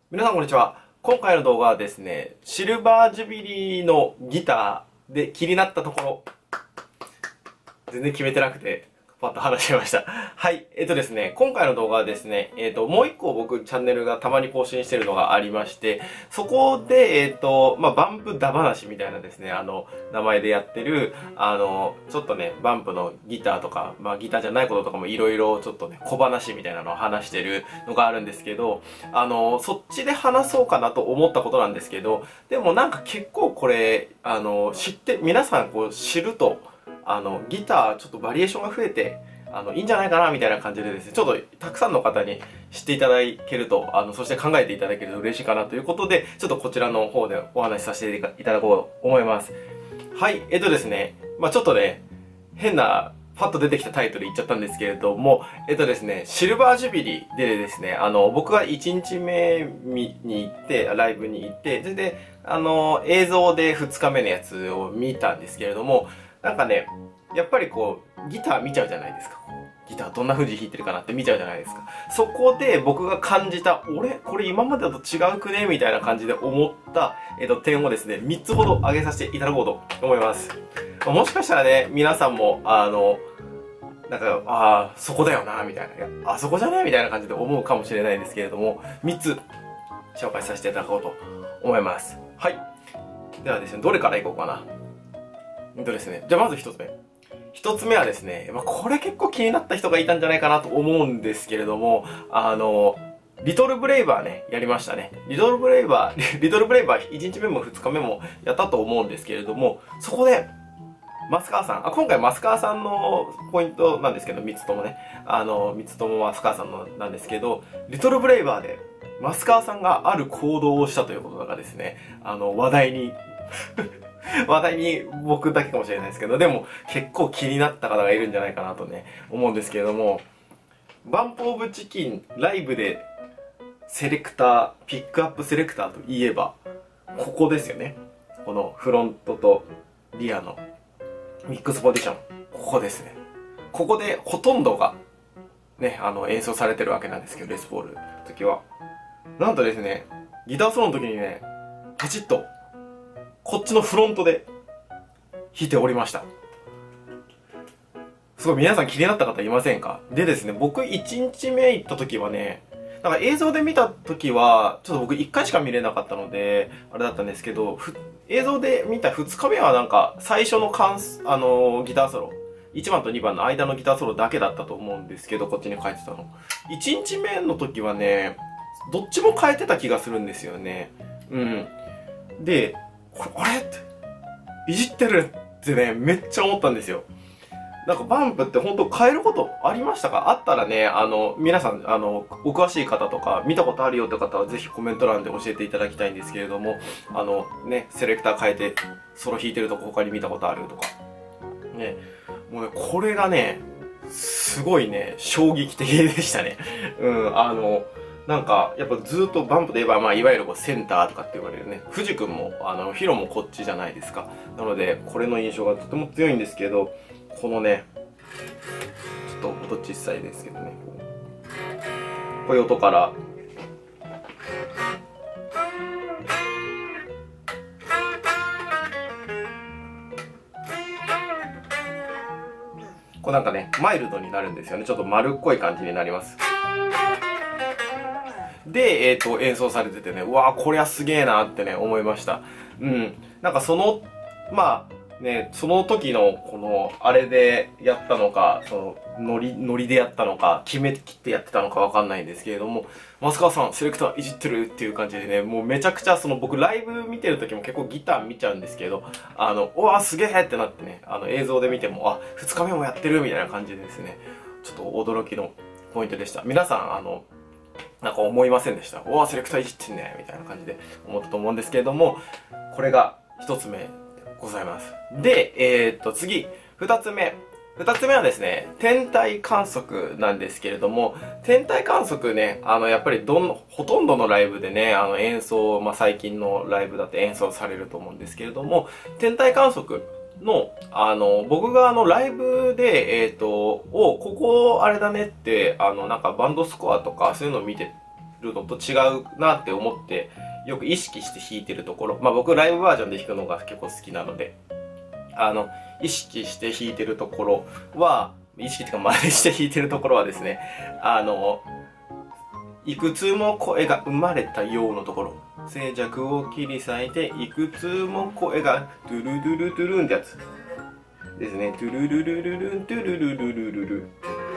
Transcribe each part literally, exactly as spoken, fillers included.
皆さんこんにちは。今回の動画はですね、シルバージュビリーのギターで気になったところ、全然決めてなくて、パッと話しちゃいました。はい。えっとですね、今回の動画はですね、えっと、もう一個僕チャンネルがたまに更新してるのがありまして、そこで、えっと、まあ、バンプだ話みたいなですね、あの、名前でやってる、あの、ちょっとね、バンプのギターとか、まあ、ギターじゃないこととかもいろいろちょっとね、小話みたいなのを話してるのがあるんですけど、あの、そっちで話そうかなと思ったことなんですけど、でもなんか結構これ、あの、知って、皆さんこう知ると、あの、ギターちょっとバリエーションが増えて、あの、いいんじゃないかなみたいな感じでですね、ちょっとたくさんの方に知っていただけると、あの、そして考えていただけると嬉しいかなということで、ちょっとこちらの方でお話しさせていただこうと思います。はい、えっとですね、まあちょっとね、変な、パッと出てきたタイトル言っちゃったんですけれども、えっとですね、シルバージュビリーでですね、あの、僕がいちにちめに行って、ライブに行って、で、あの、映像でふつかめのやつを見たんですけれども、なんかね、やっぱりこう、ギター見ちゃうじゃないですか。ギターどんな風に弾いてるかなって見ちゃうじゃないですか。そこで僕が感じた、俺これ今までだと違うくねみたいな感じで思った、えっと、点をですね、みっつほど挙げさせていただこうと思います。もしかしたらね、皆さんも、あの、なんか、ああ、そこだよな、みたいな。いや、あそこじゃねみたいな感じで思うかもしれないですけれども、みっつ紹介させていただこうと思います。はい。ではですね、どれからいこうかな。えっとですね、じゃあまず一つ目。一つ目はですね、まあ、これ結構気になった人がいたんじゃないかなと思うんですけれども、あの、リトルブレイバーね、やりましたね。リトルブレイバー、リトルブレイバーいちにちめもふつかめもやったと思うんですけれども、そこで、マスカーさん、あ、今回マスカーさんのポイントなんですけど、みっつともね、あの、みっつともマスカーさんのなんですけど、リトルブレイバーで、マスカーさんがある行動をしたということがですね、あの、話題に話題に僕だけかもしれないですけど、でも結構気になった方がいるんじゃないかなとね、思うんですけれども、バンプオブチキンライブでセレクター、ピックアップセレクターといえば、ここですよね。このフロントとリアのミックスポジション。ここですね。ここでほとんどがね、あの演奏されてるわけなんですけど、レスポールの時は。なんとですね、ギターソロの時にね、パチッとこっちのフロントで弾いておりました。すごい皆さん気になった方いませんか？でですね、僕いちにちめ行った時はね、なんか映像で見た時は、ちょっと僕いっかいしか見れなかったので、あれだったんですけど、映像で見たふつかめはなんか最初のカンス、あのー、ギターソロ、いちばんとにばんの間のギターソロだけだったと思うんですけど、こっちに書いてたの。いちにちめの時はね、どっちも変えてた気がするんですよね。うん。で、これ、あれって、いじってるってね、めっちゃ思ったんですよ。なんかバンプって本当変えることありましたか？あったらね、あの、皆さん、あの、お詳しい方とか、見たことあるよって方はぜひコメント欄で教えていただきたいんですけれども、あの、ね、セレクター変えて、ソロ弾いてるとこ他に見たことあるとか。ね、もうね、これがね、すごいね、衝撃的でしたね。うん、あの、なんか、やっぱずっとバンプで言えば、まあ、いわゆるこうセンターとかって言われるね、藤君も、あの、ヒロもこっちじゃないですか。なので、これの印象がとても強いんですけど、このね、ちょっと音小さいですけどね、こういう音から、こうなんかね、マイルドになるんですよね。ちょっと丸っこい感じになります。で、えっと、演奏されててね、うわーこりゃすげえなってね、思いました。うん。なんかその、まあ、ね、その時の、この、あれでやったのか、その、ノリ、ノリでやったのか、決めきってやってたのかわかんないんですけれども、増川さん、セレクターいじってるっていう感じでね、もうめちゃくちゃ、その、僕ライブ見てる時も結構ギター見ちゃうんですけど、あの、うわーすげえってなってね、あの、映像で見ても、あ、ふつかめもやってるみたいな感じでですね、ちょっと驚きのポイントでした。皆さん、あの、なんか思いませんでした。おわ、セレクターいじってんねみたいな感じで思ったと思うんですけれども、これが一つ目でございます。で、えー、っと、次、二つ目。二つ目はですね、天体観測なんですけれども、天体観測ね、あの、やっぱりどん、ほとんどのライブでね、あの、演奏、まあ、最近のライブだって演奏されると思うんですけれども、天体観測の、あの、僕があの、ライブで、えっと、お、ここ、あれだねって、あの、なんかバンドスコアとか、そういうのを見てるのと違うなって思って、よく意識して弾いてるところ、まあ僕ライブバージョンで弾くのが結構好きなので、あの、意識して弾いてるところは、意識っていうか真似して弾いてるところはですね、あの、いくつも声が生まれたようのところ、静寂を切り裂いて、いくつも声が、トゥルルルトゥルンってやつですね。トゥルルルルルン、トゥルルルルルル。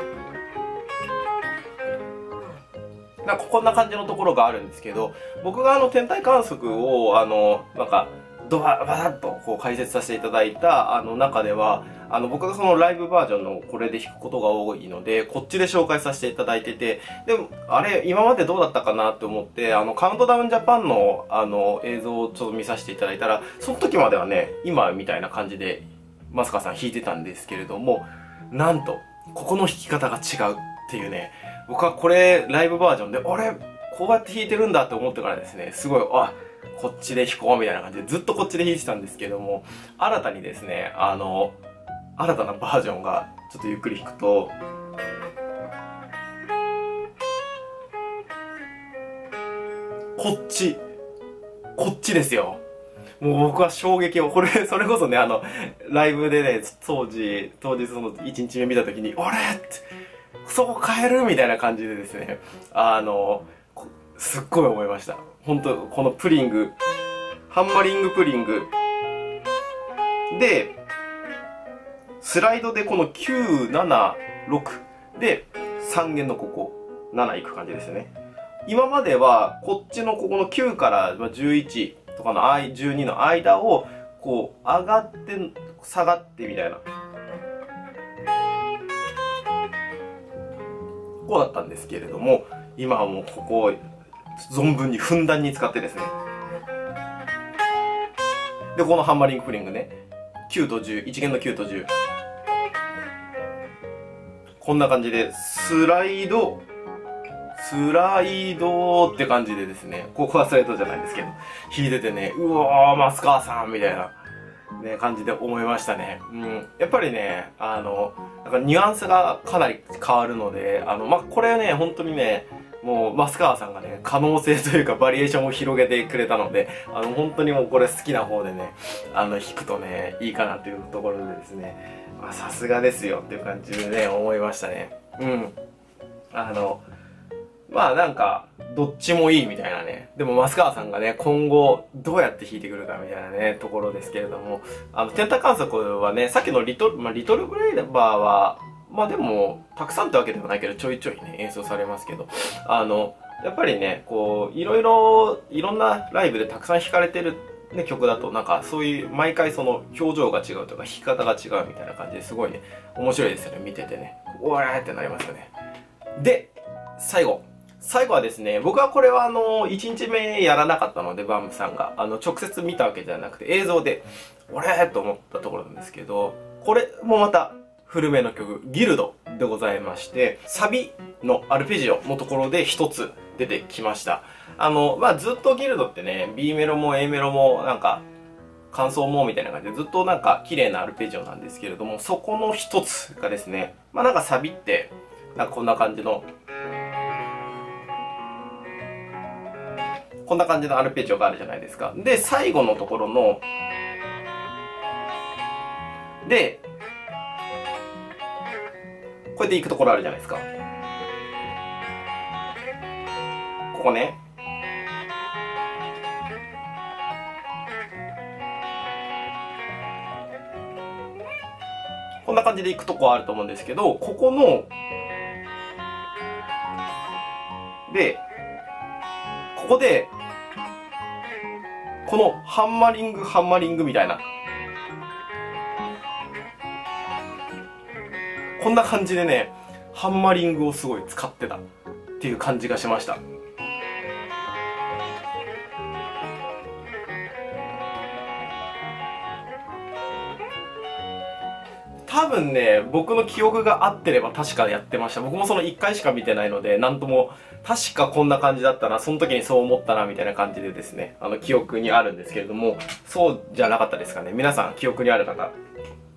なんかこんな感じのところがあるんですけど、僕があの天体観測を、あの、なんか、ドババッとこう解説させていただいたあの中では、あの僕がそのライブバージョンのこれで弾くことが多いので、こっちで紹介させていただいてて、でも、あれ、今までどうだったかなって思って、あの、カウントダウンジャパンのあの映像をちょっと見させていただいたら、その時まではね、今みたいな感じで、マスカさん弾いてたんですけれども、なんと、ここの弾き方が違うっていうね、僕はこれ、ライブバージョンで、あれ、こうやって弾いてるんだって思ってからですね、すごい、あ、こっちで弾こうみたいな感じでずっとこっちで弾いてたんですけども、新たにですね、あの、新たなバージョンがちょっとゆっくり弾くと、こっち、こっちですよ。もう僕は衝撃を、これ、それこそね、あの、ライブでね、当時、当日そのいちにちめ見た時に、あれって、そこ変えるみたいな感じでですね、あの、すっごい思いました。本当このプリング、ハンマリングプリング。で、スライドでこのきゅう、なな、ろくでさん弦のここ、なないく感じですよね。今まではこっちのここのきゅうからじゅういちとかのじゅうにの間をこう上がって下がってみたいな。こうだったんですけれども、今はもうここを存分にふんだんに使ってですね。で、このハンマリングプリングね。きゅうとじゅう、いち弦のきゅうとじゅう。こんな感じで、スライド、スライドって感じでですね、ここはスライドじゃないんですけど、弾いててね、うわー、マスカーさんみたいな、ね、感じで思いましたね。うん。やっぱりね、あの、なんかニュアンスがかなり変わるので、あの、まあ、これね、本当にね、もう、増川さんがね、可能性というかバリエーションを広げてくれたので、あの、本当にもうこれ好きな方でね、あの、弾くとね、いいかなっていうところでですね、まあ、さすがですよっていう感じでね、思いましたね。うん。あの、まあなんか、どっちもいいみたいなね。でも、増川さんがね、今後、どうやって弾いてくるかみたいなね、ところですけれども、あの、天体観測はね、さっきのリトル、まあ、リトルブレイバーは、まあでも、たくさんってわけではないけど、ちょいちょいね、演奏されますけど、あの、やっぱりね、こう、いろいろ、いろんなライブでたくさん弾かれてる、ね、曲だと、なんか、そういう、毎回その、表情が違うとか、弾き方が違うみたいな感じですごいね、面白いですよね、見ててね。おーってなりますよね。で、最後。最後はですね、僕はこれはあの、いちにちめやらなかったので、バンブさんが、あの、直接見たわけじゃなくて、映像で、俺と思ったところなんですけど、これもまた、古めの曲、ギルドでございまして、サビのアルペジオのところで一つ出てきました。あの、まあ、ずっとギルドってね、B メロも A メロもなんか、感想もみたいな感じでずっとなんか綺麗なアルペジオなんですけれども、そこの一つがですね、まあなんかサビって、なんかこんな感じの、こんな感じのアルペジオがあるじゃないですか。で、最後のところの、で、これで行くところあるじゃないですか。ここね。こんな感じで行くとこあると思うんですけど、ここの、で、ここで、このハンマリング、ハンマリングみたいな。こんな感じでね、ハンマリングをすごい使ってたっていう感じがしました。多分ね、僕の記憶が合ってれば確かやってました。僕もそのいっかいしか見てないので、なんとも、確かこんな感じだったな、その時にそう思ったな、みたいな感じでですね、あの、記憶にあるんですけれども、そうじゃなかったですかね。皆さん、記憶にある方、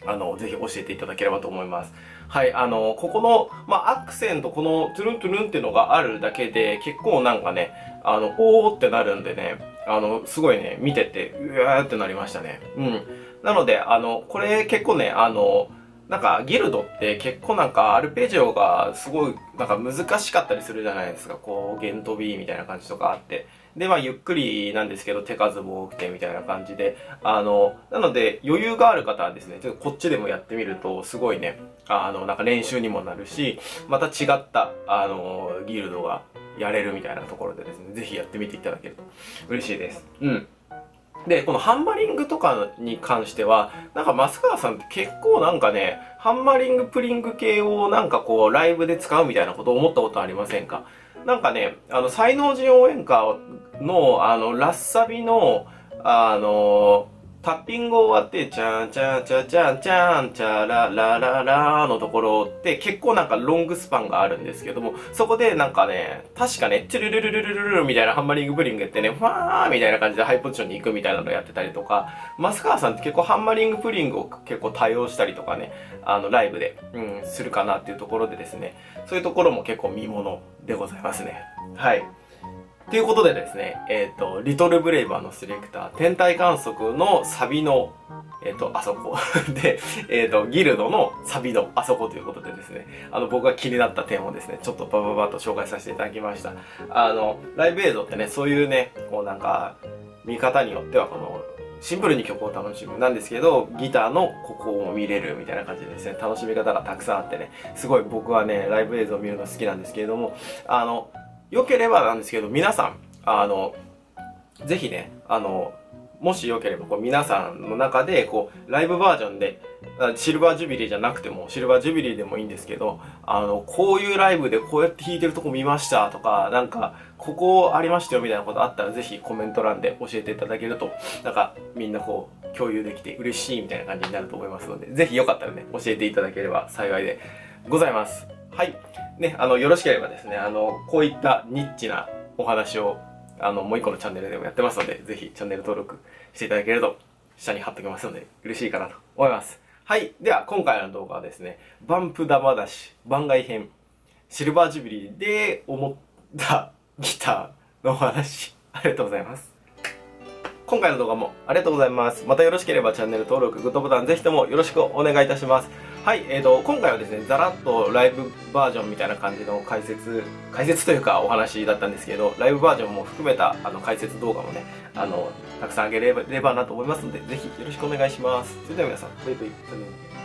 あの、ぜひ教えていただければと思います。はい、あの、ここの、まあ、アクセント、このトゥルントゥルンっていうのがあるだけで、結構なんかね、あの、おーってなるんでね、あの、すごいね、見てて、うわーってなりましたね。うん。なので、あの、これ結構ね、あの、なんか、ギルドって結構なんか、アルペジオがすごい、なんか難しかったりするじゃないですか。こう、弦飛びみたいな感じとかあって。で、まあ、ゆっくりなんですけど、手数も多くてみたいな感じで。あの、なので、余裕がある方はですね、ちょっとこっちでもやってみると、すごいね、あの、なんか練習にもなるし、また違った、あの、ギルドがやれるみたいなところでですね、ぜひやってみていただけると嬉しいです。うん。で、このハンマリングとかに関しては、なんか増川さんって結構なんかね、ハンマリングプリング系をなんかこうライブで使うみたいなことを思ったことありませんか？なんかね、あの、才能寺応援歌の、あの、ラッサビの、あの、タッピング終わって、チャンチャンチャチャンチャンチャララララのところって結構なんかロングスパンがあるんですけども、そこでなんかね、確かね、チュルルルルルルルみたいなハンマリングプリングやってね、ファーみたいな感じでハイポジションに行くみたいなのをやってたりとか、増川さんって結構ハンマリングプリングを結構多用したりとかね、あの、ライブで、うん、するかなっていうところでですね、そういうところも結構見ものでございますね。はい。ということでですね、えっ、ー、と、リトルブレイバーのセレクター、天体観測のサビの、えっ、ー、と、あそこ。で、えっ、ー、と、ギルドのサビのあそこということでですね、あの、僕が気になった点をですね、ちょっとバババッと紹介させていただきました。あの、ライブ映像ってね、そういうね、こうなんか、見方によってはこの、シンプルに曲を楽しむなんですけど、ギターのここを見れるみたいな感じでですね、楽しみ方がたくさんあってね、すごい僕はね、ライブ映像を見るの好きなんですけれども、あの、良ければなんですけど、皆さん、あの、ぜひね、あの、もし良ければ、こう、皆さんの中で、こう、ライブバージョンで、シルバージュビリーじゃなくても、シルバージュビリーでもいいんですけど、あの、こういうライブでこうやって弾いてるとこ見ましたとか、なんか、ここありましたよみたいなことあったら、ぜひコメント欄で教えていただけると、なんか、みんなこう、共有できて嬉しいみたいな感じになると思いますので、ぜひよかったらね、教えていただければ幸いでございます。はい。ね、あの、よろしければですね、あの、こういったニッチなお話を、あの、もう一個のチャンネルでもやってますので、ぜひチャンネル登録していただけると、下に貼っときますので、嬉しいかなと思います。はい。では、今回の動画はですね、バンプ玉出し番外編、シルバージュビリーで思ったギターのお話、ありがとうございます。今回の動画もありがとうございます。またよろしければチャンネル登録、グッドボタンぜひともよろしくお願いいたします。はい、えーと、今回はですね、ざらっとライブバージョンみたいな感じの解説、解説というかお話だったんですけど、ライブバージョンも含めたあの解説動画もね、あの、たくさんあげればなと思いますので、ぜひよろしくお願いします。それでは皆さん、バイバイ。